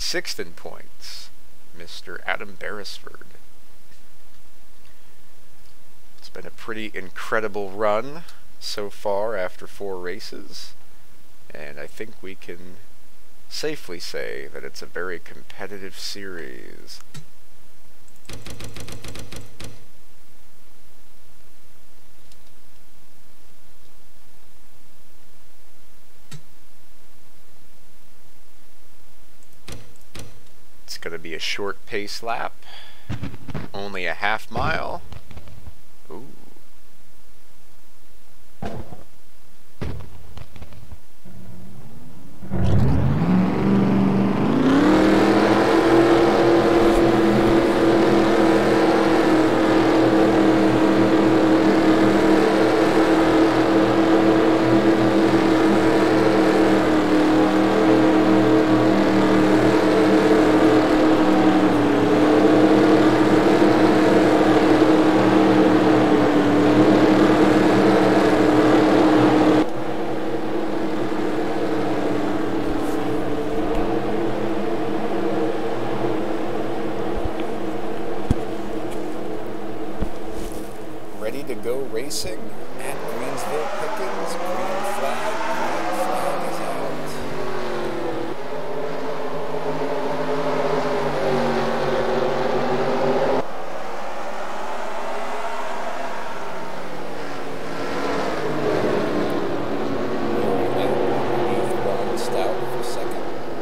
Sixth in points, Mr. Adam Beresford. It's been a pretty incredible run so far after 4 races, and I think we can safely say that it's a very competitive series. It's going to be a short pace lap, only a half mile. Ooh. Ready to go racing at Greensville Pickens. Green flag is out. Ron Stout for second.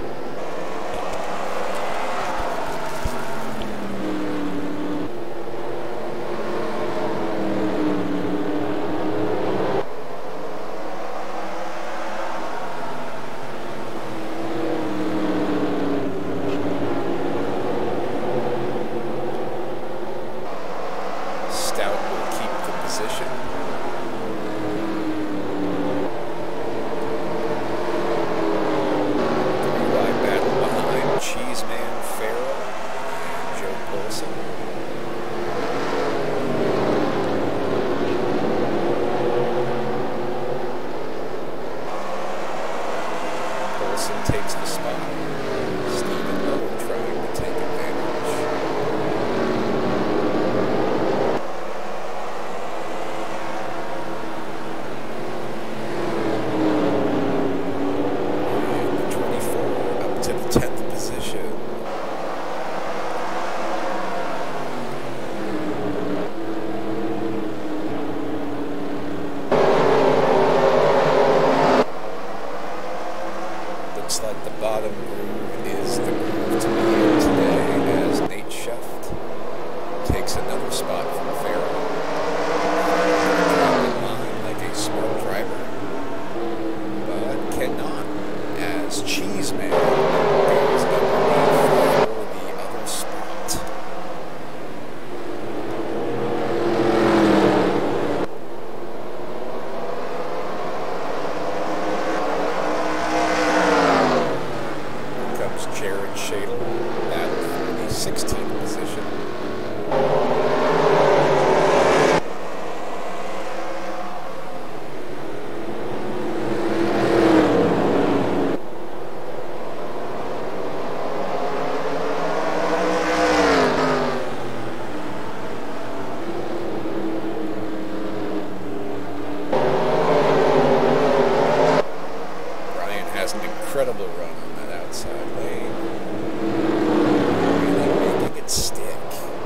Takes the spot. Stephen Lowe trying to take advantage. And the 24 up to the 10th position. Looks like the bottom groove is the groove to be in today as Nate Sheft takes another spot from Farrell. Dropping line like a smart driver, but cannot as Cheeseman goes underneath for the other spot. Jared Shadle battled for the 16th position. Brian has an incredible run on that outside lane. Really making it stick.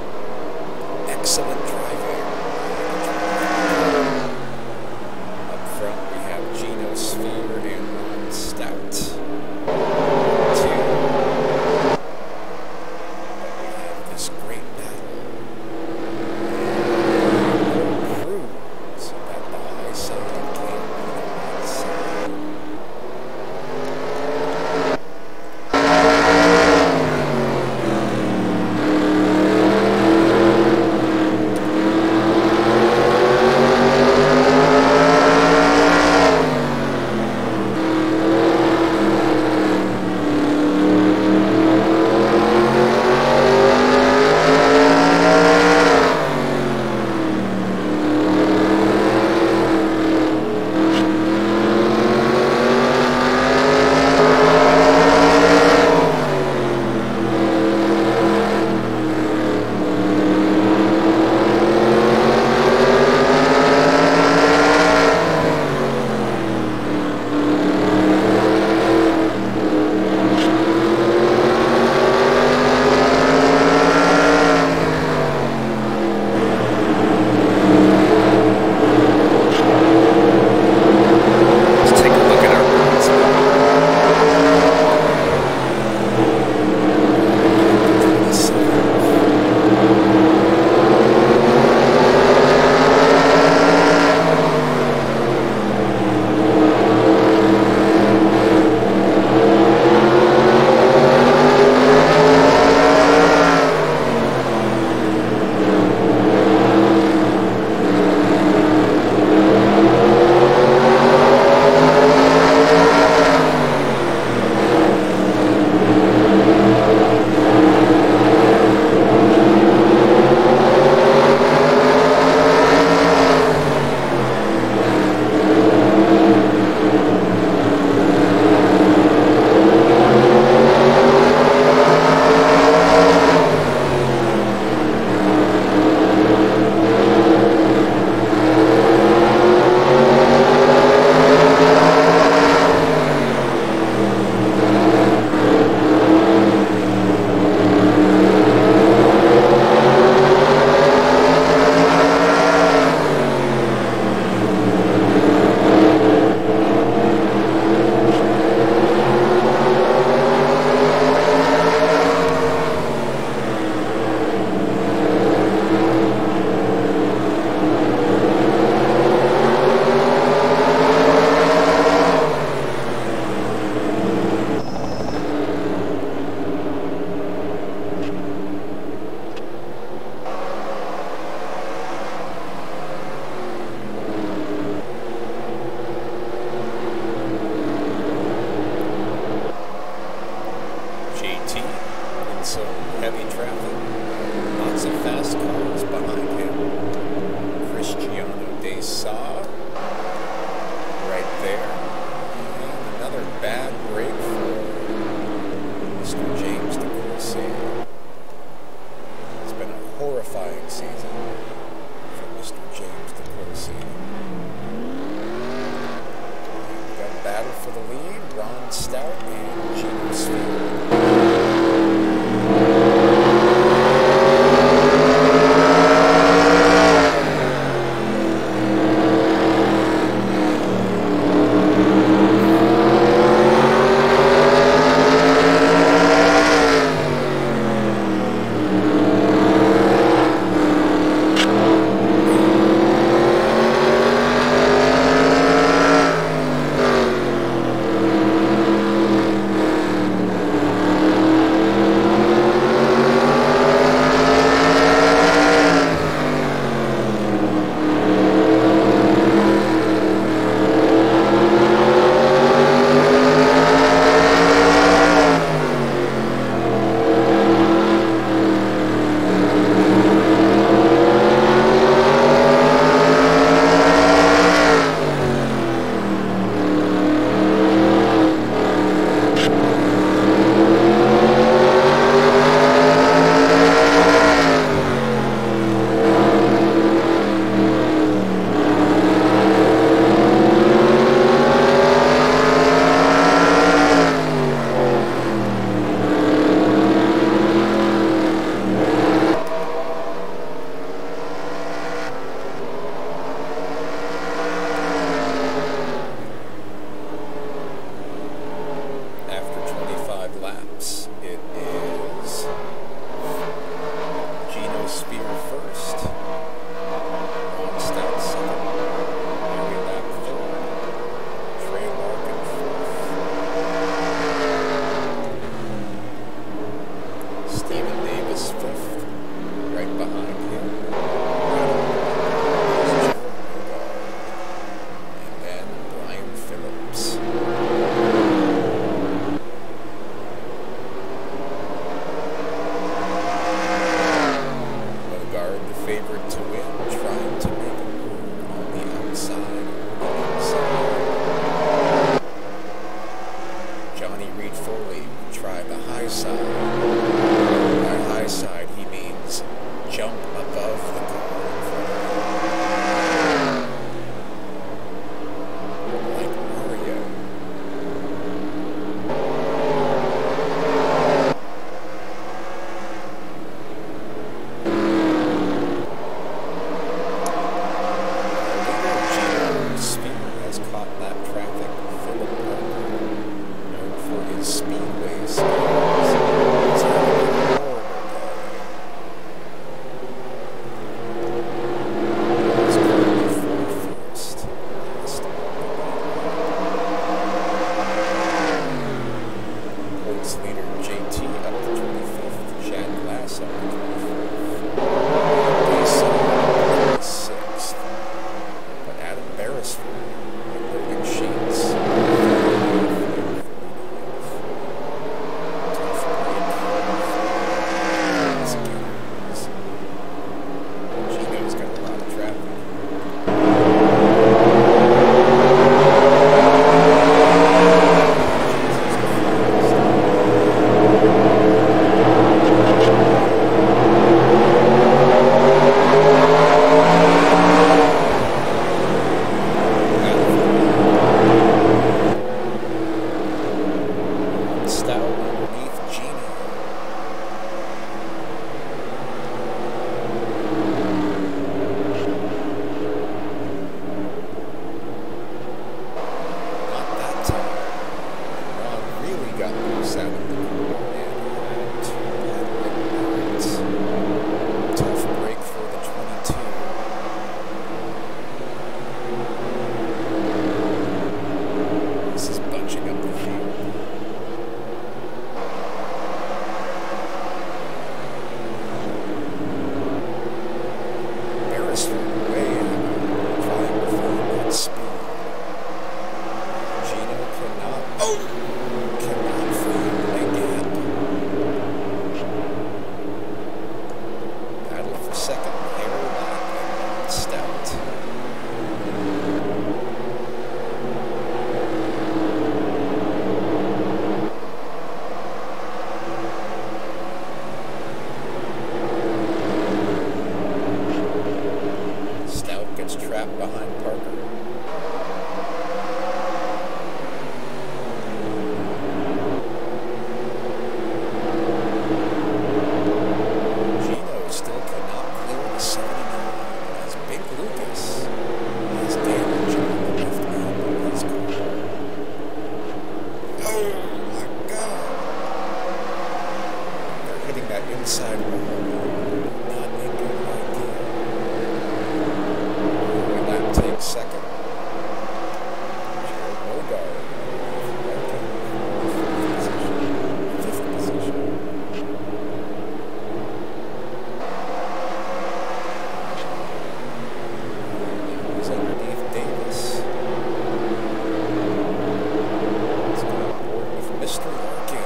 fast cars behind him. Cristiano De Sa right there. And another bad break for Mr. James DeCourcy. It's been a horrifying season for Mr. James DeCourcy. We've got a battle for the lead. Ron Stout and Gino Sphere. By high side, he means jump above the inside wall. Not a good idea. Lap takes second. Jared Bogart. Fifth position. He's underneath Davis. He's going on board with Mr. Larkin.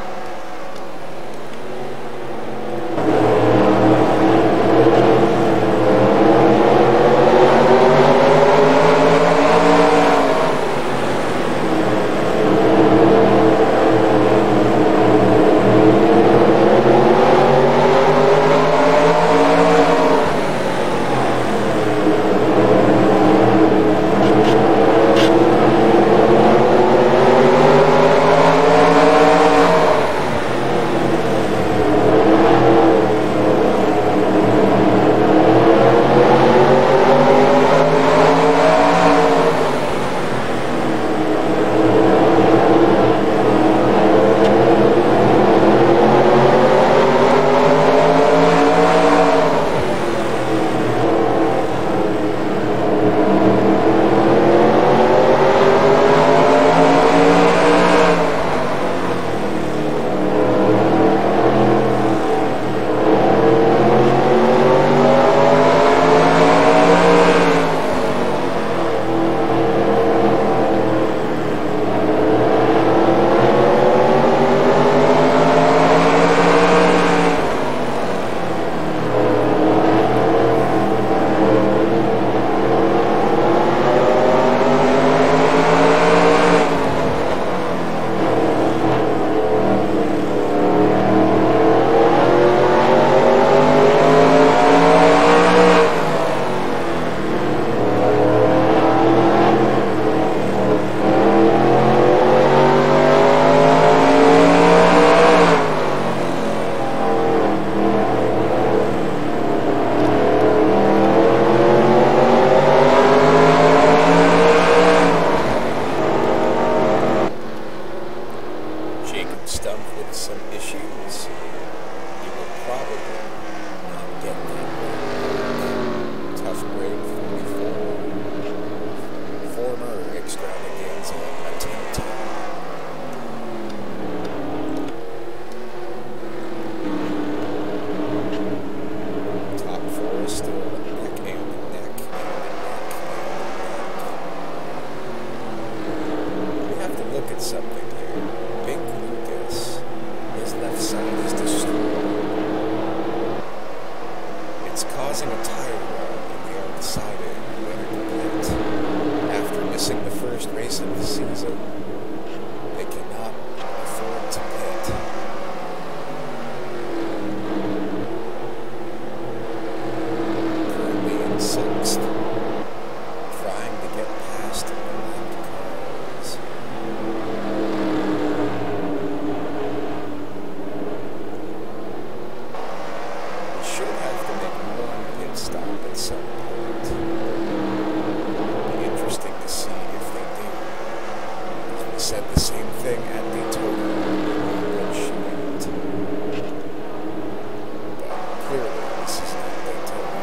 Stumped with some issues. He will probably not get that break. Tough break, 44. Former extravaganza attempt. Top four is still neck and neck and neck and neck. We have to look at something here. Big Lucas. His left side is destroyed. It's causing a tire run, and they are deciding whether to pit. After missing the first race of the season, they cannot afford to pit. Currently in sixth, trying to get past the left cars. Stop at some point. It'll be interesting to see if they do. We said the same thing at Daytona when shooting it. But clearly, this is not Daytona.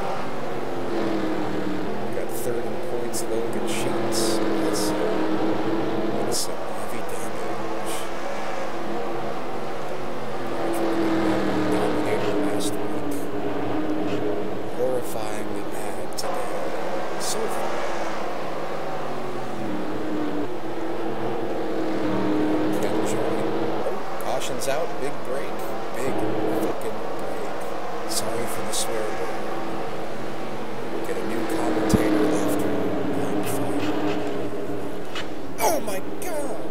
We got third in points, Logan Sheets. That's some heavy damage. Dominator last week. Horrifyingly bad today. So far. Ken Joy. Oh, caution's out. Big break. Big fucking break. Sorry for the swear word. We'll get a new commentator after round 5. Oh my god!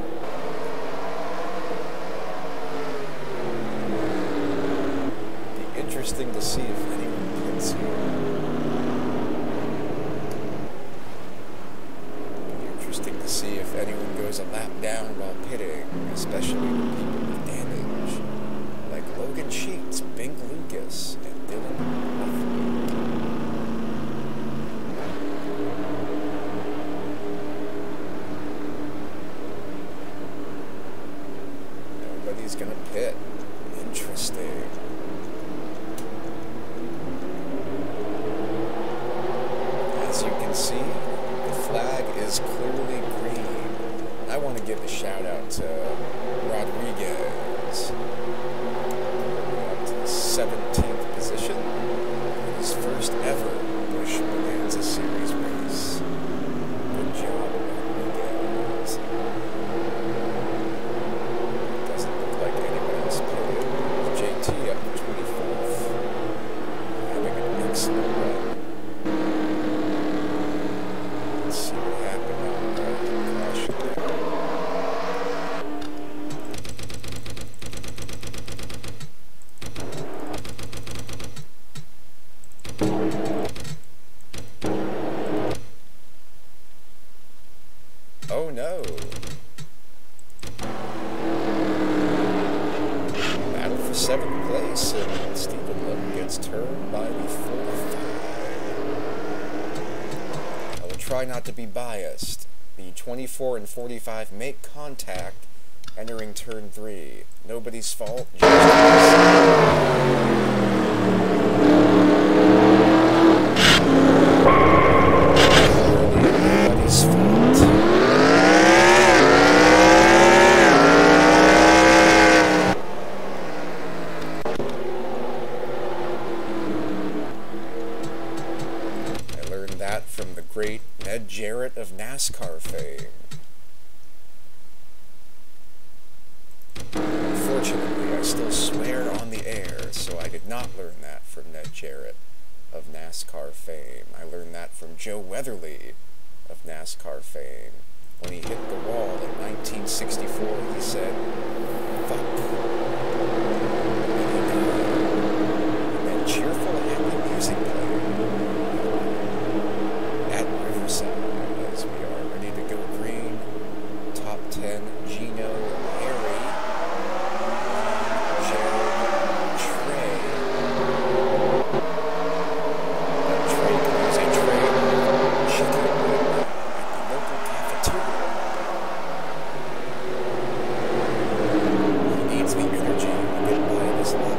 Be interesting to see if anyone pits here. Be interesting to see if anyone goes a lap down while pitting, especially the people with damage, like Logan Sheets, Bing Lucas, and Dylan Huffman. Nobody's gonna pit. Interesting. second place, and Stephen Lim gets turned by the 45. I will try not to be biased. The 24 and 45 make contact, entering turn 3. Nobody's fault, nobody's fault. I learned that from the great Ned Jarrett of NASCAR fame. Unfortunately, I still swear on the air, so I did not learn that from Ned Jarrett of NASCAR fame. I learned that from Joe Weatherly of NASCAR fame. When he hit the wall in 1964, he said, "Fuck." And then cheerful, happy music played at Riverside as we are ready to go green. Top 10, Gino, Harry, Jared, Trey. That Trey is a tray of chicken at the local cafeteria. He needs the energy to get by this life.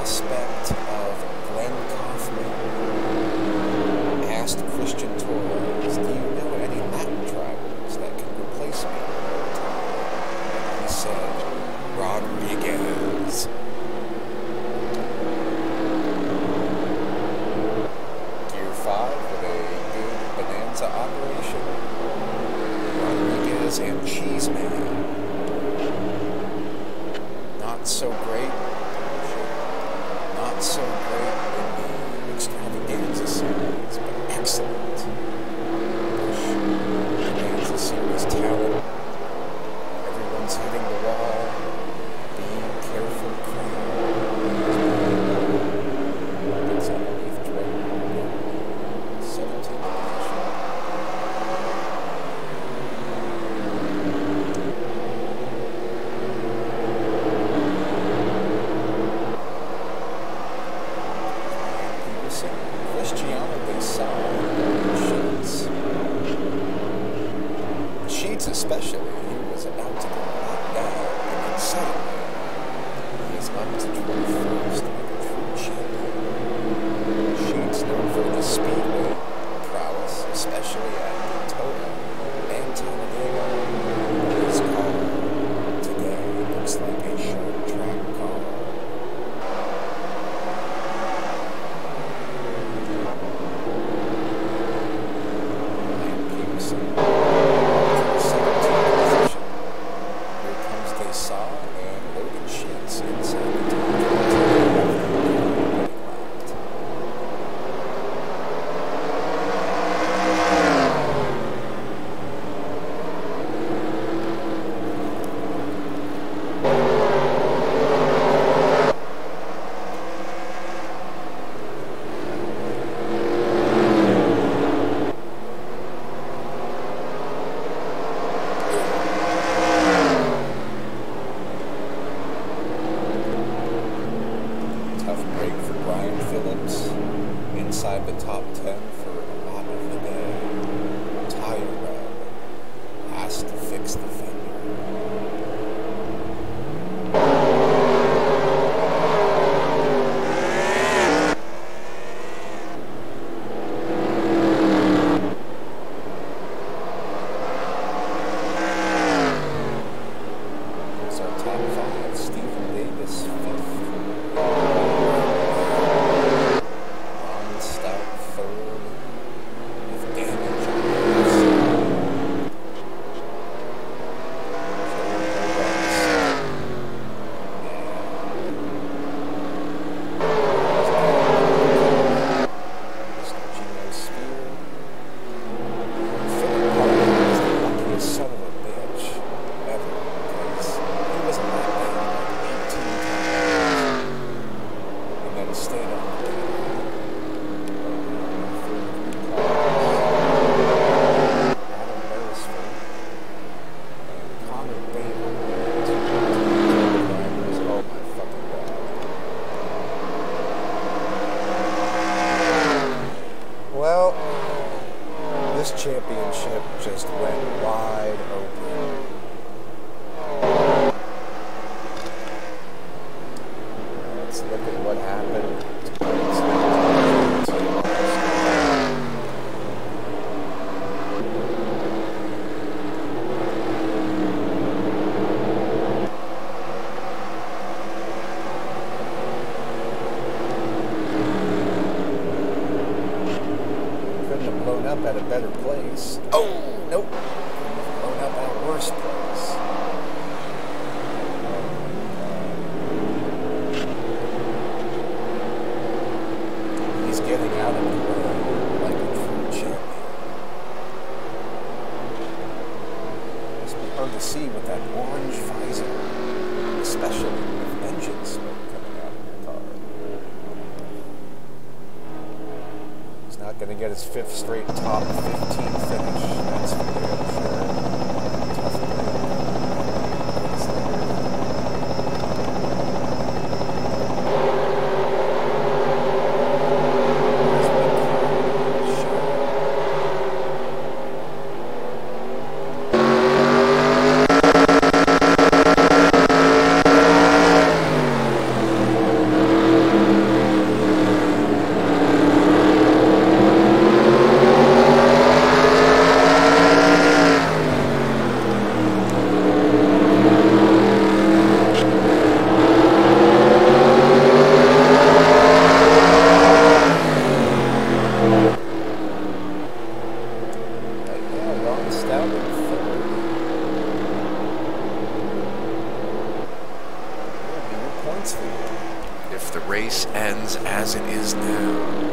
prospect of Glenn Kaufman asked Christian Torres, "Do you know any Latin drivers that can replace me?" He said, "Rodriguez." Gear 5 with a good bonanza operation. Rodriguez and Cheeseman. Not so great. Not so great in the Extravaganza series, but excellent. Extravaganza series talent. Everyone's hitting the wall. Being careful, it's underneath 17th position. Cristiano de Sal Sheets. Sheets especially, he was about to go back down, and then suddenly he is up to 21st like a true champion. Sheets known for his speedway prowess, especially at Daytona and Talladega. His car today looks like a short track car. Inside the top 10 for a lot of the day. Tire rub has to fix the fender. There's our top 5. Stephen Davis, 5th. Well, this championship just went wide open. Let's look at what happened. Blown up at a better place. Oh, nope. Blown up at a worse place. He's getting out of the way like a true champion. It's hard to see with that orange visor, especially with engine smoke coming out of your car. Not going to get his 5th straight top 15 finish. That's for damn sure. Tough race ends as it is now.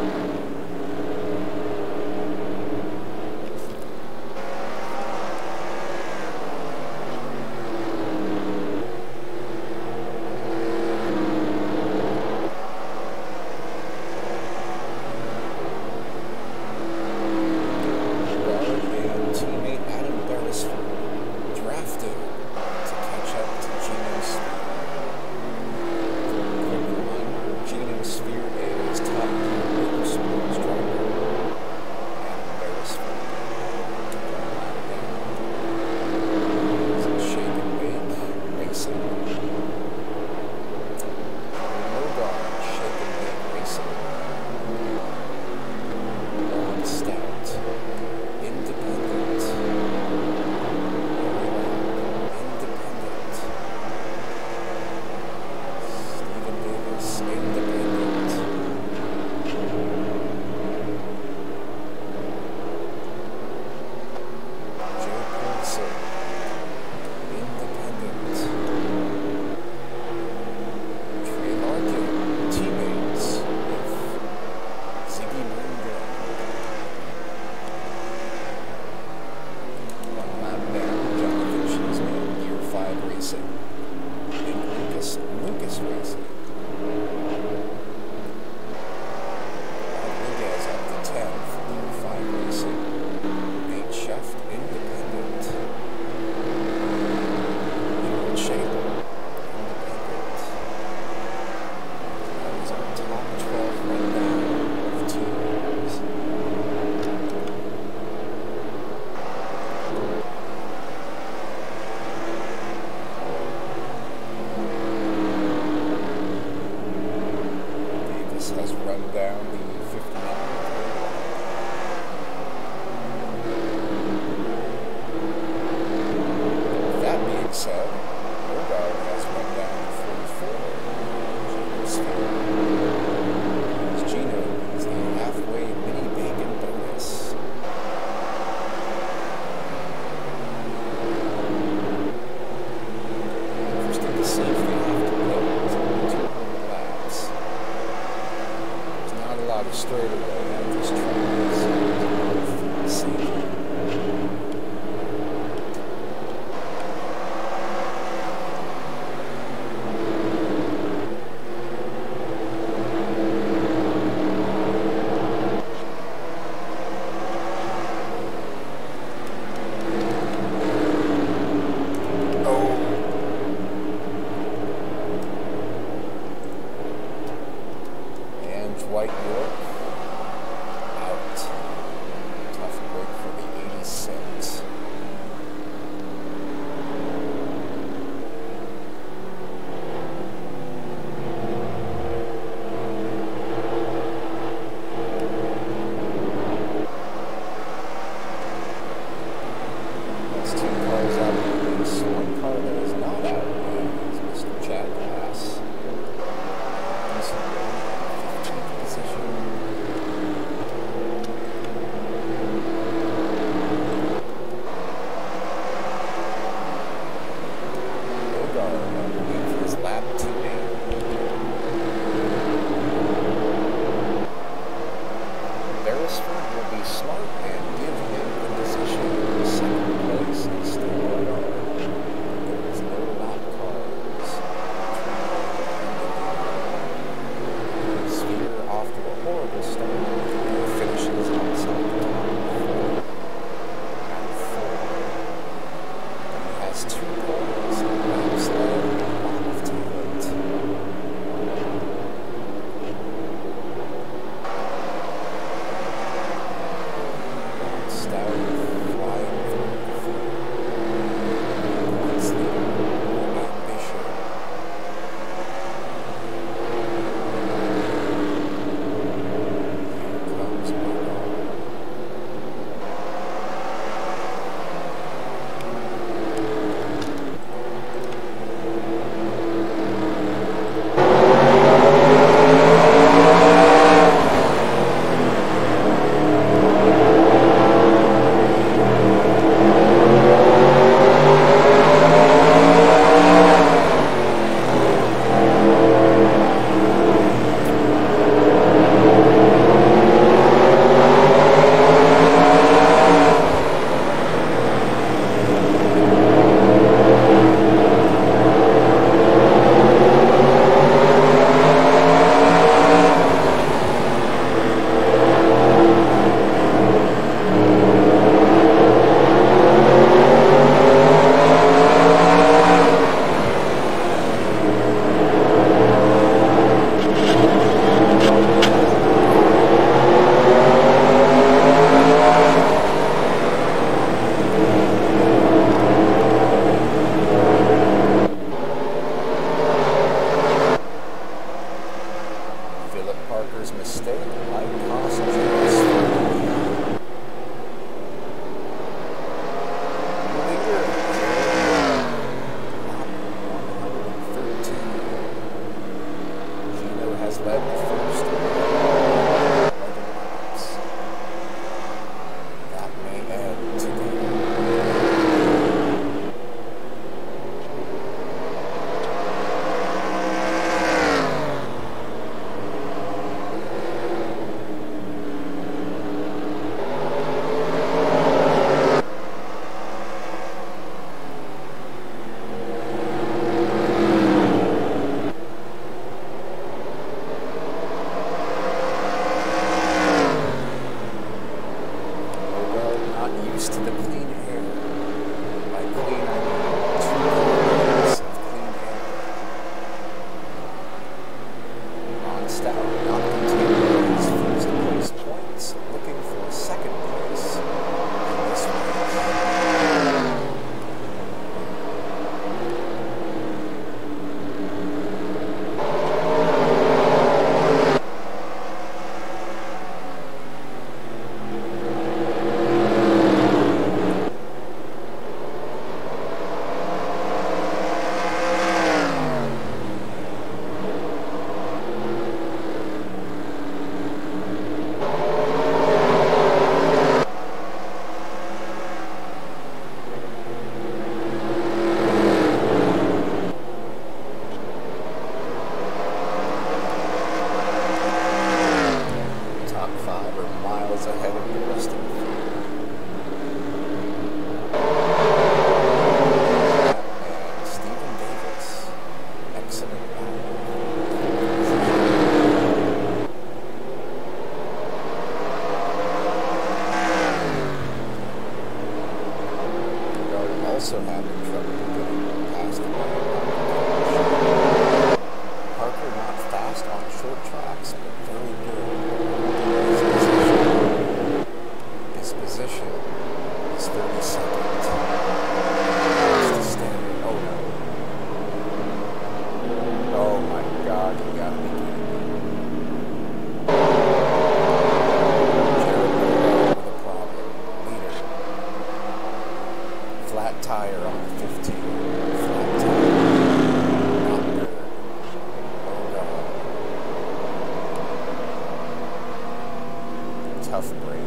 Position. that Parker's mistake might cost Jonas. Leader, lap 113. Gino has led the first 11 laps. That may end today. To the clean air. By clean, I mean 2 kilometers of clean air. Ron Stout not continuing his first place points, looking for second place in this race. Ahead of the rest of the field. And Stephen Davis, excellent battle. Guard also having trouble getting past the line. Parker not fast on short tracks, but very good. His position is 32nd. That's the standard. Oh no. Oh my God, you gotta be kidding me. Jared Lowe with a problem. Leader. Flat tire on the 15. Flat tire. Not good. Oh God. Tough break.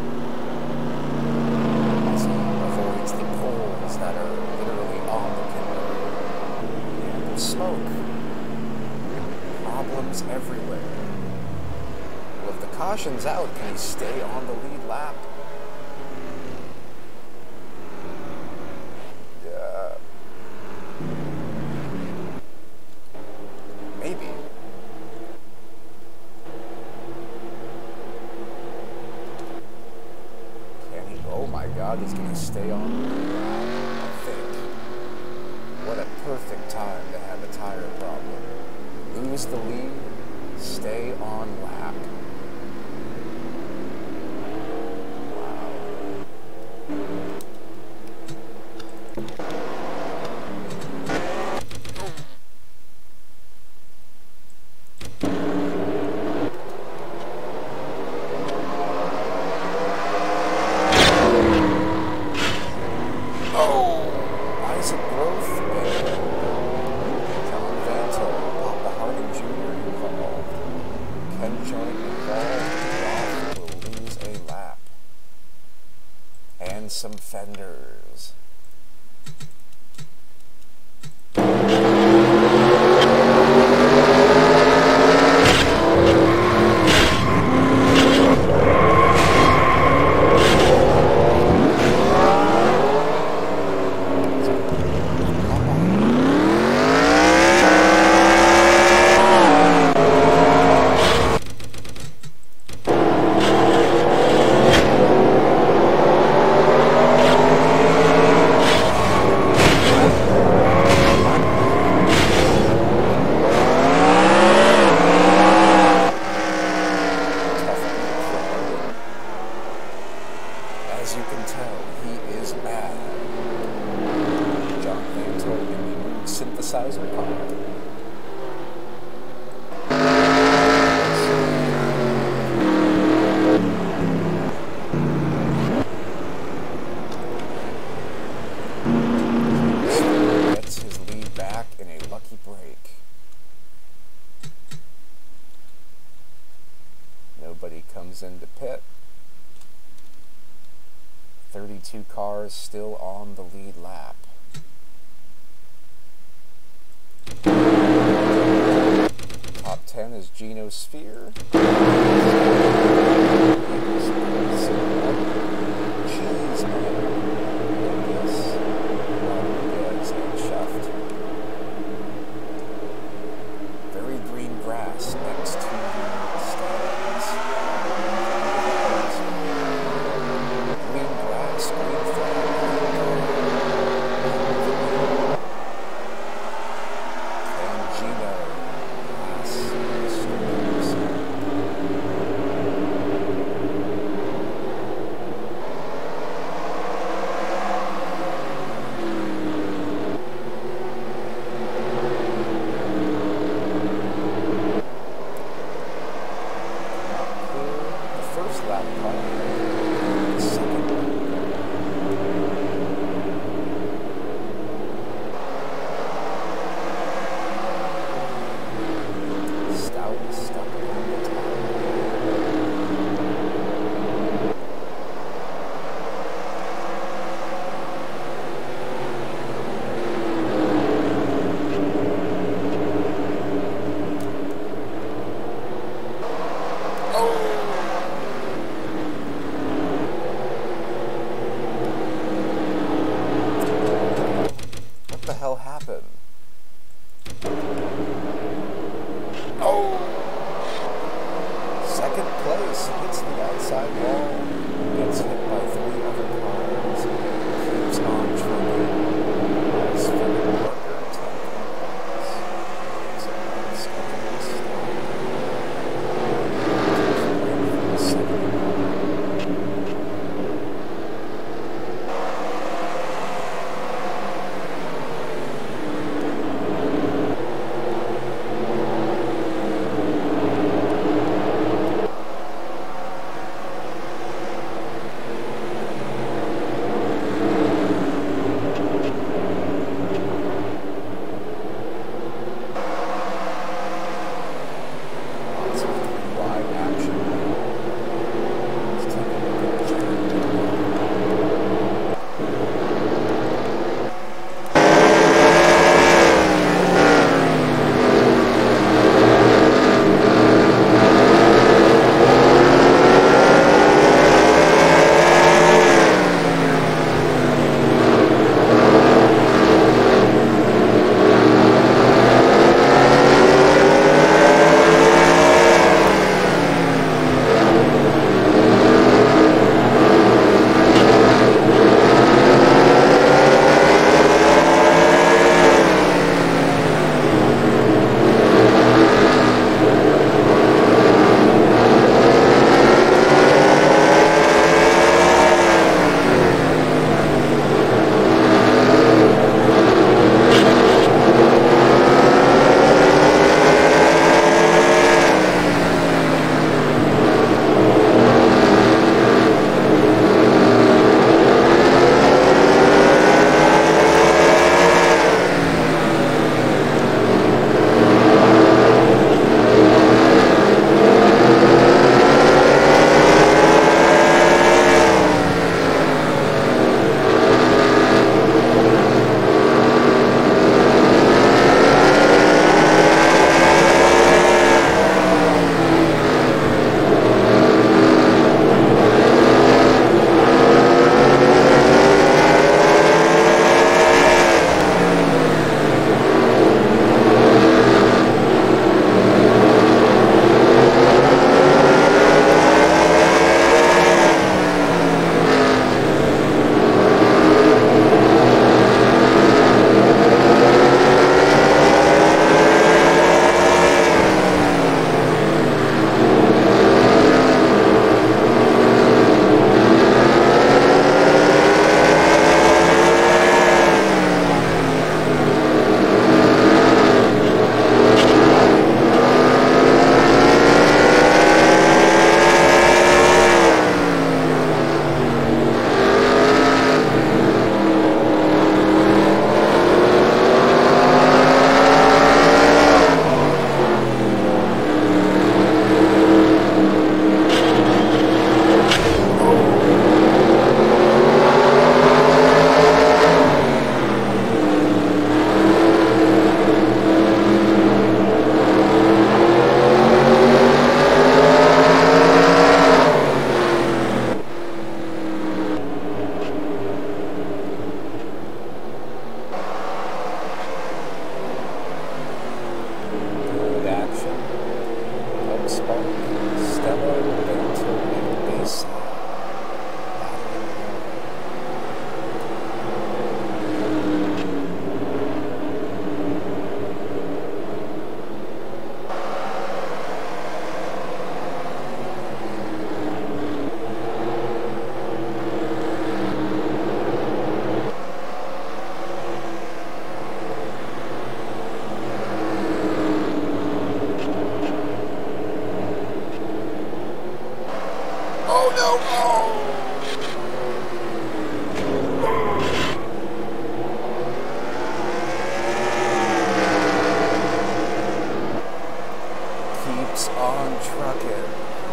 Avoids the poles that are literally on the pillar. And the smoke. Problems everywhere. Well, if the caution's out, can he stay on the lead lap? Maybe. Oh my God, he's going to stay on the lead lap, I think. What a perfect time to have a tire problem. Lose the lead, stay on lap. Some fenders. nobody comes into pit. 32 cars still on the lead lap. Top 10 is Geno Sphere. Cheese Rodriguez and Schuft. Very green grass next to the stands. Green grass, green flag. And Geno last starts. The first lap car, the second lap. Stout is stuck on the top. What the hell happened? Oh! Second place hits the outside wall, gets hit by 3 other cars, keeps on trucking. His favorite partner, 10 points. It's a bad schedule stop. Second. Stella Beethoven Bayside. Oh no! Keeps on trucking.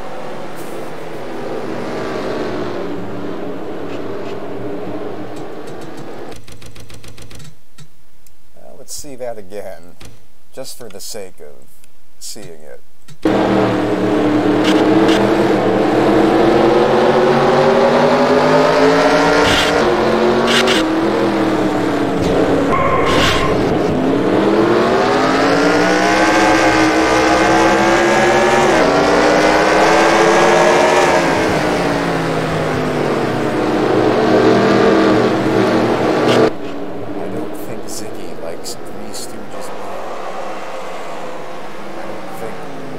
Let's see that again, just for the sake of seeing it. Ziggy likes Three Stooges. I don't think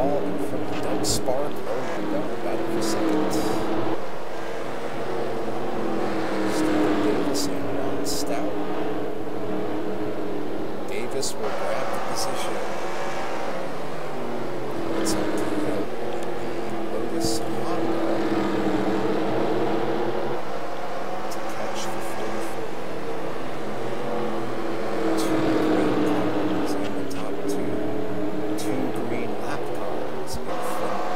Hall in front of Doug Spark. Oh my god, battle for second. Stephen Davis and Ron Stout. Davis will grab the position. It's up to Lotus Honda to catch the 44. Two green cars in the top two. Two green lap cars in front.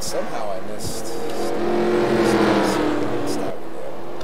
Somehow I missed Stout again.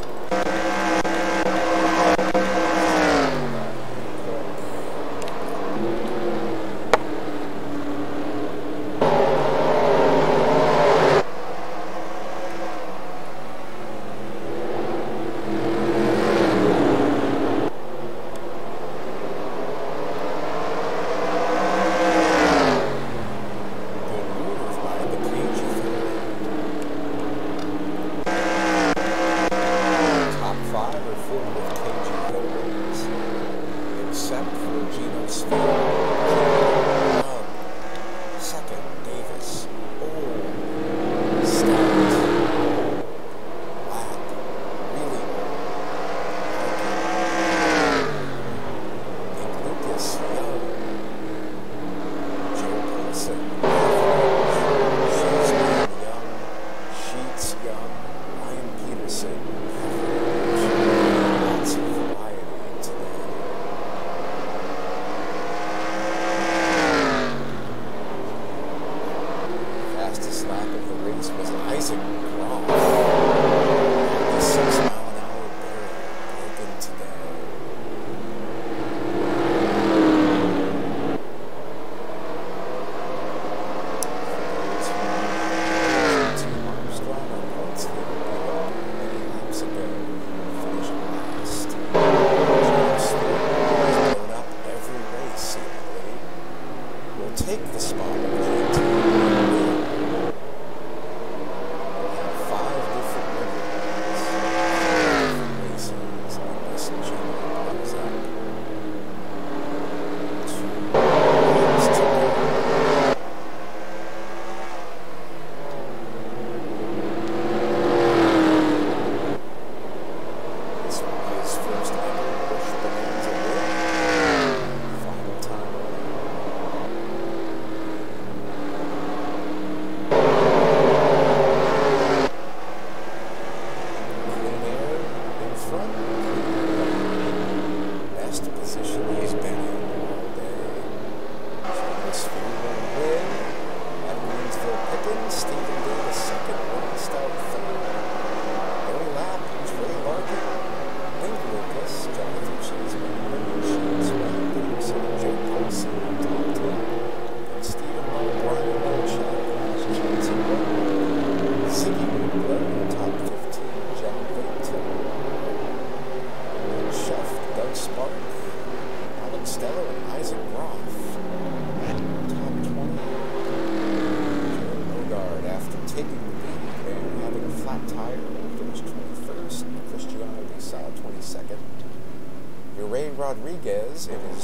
Rodriguez in his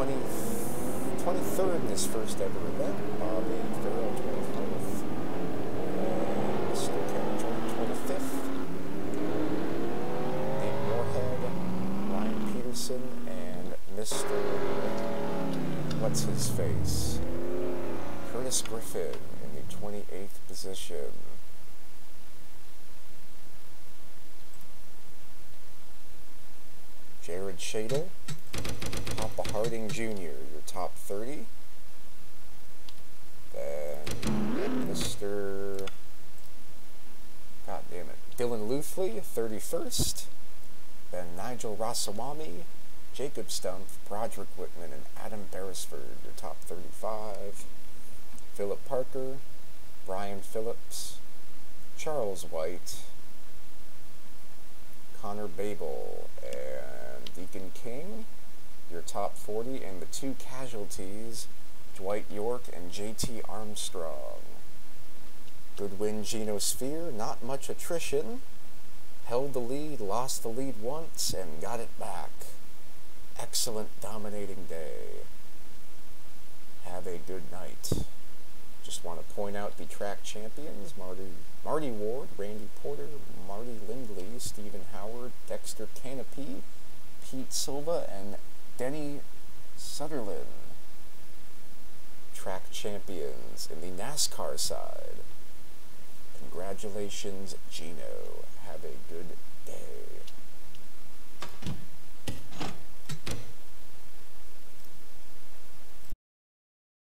23rd in his first ever event. Bobby Farrell 24th. And Mr. Cameron 25th. Nate Moorhead, Ryan Peterson, and Mr. What's his face? Curtis Griffin in the 28th position. Jared Shadle, Papa Harding Jr., your top 30. Then Mr. Dylan Luthley, 31st. Then Nigel Ramaswamy, Jacob Stumpf, Broderick Whitman, and Adam Beresford, your top 35. Philip Parker, Brian Phillips, Charles White, Connor Babel, and Deacon King, your top 40, and the two casualties, Dwight York and JT Armstrong. Good win, Geno Sphere, not much attrition, held the lead, lost the lead once, and got it back. Excellent dominating day. Have a good night. Just want to point out the track champions, Marty Ward, Randy Porter, Marty Lindley, Stephen Howard, Dexter Canopy, Pete Silva, and Denny Sutherland. Track champions in the NASCAR side. Congratulations, Gino. Have a good day.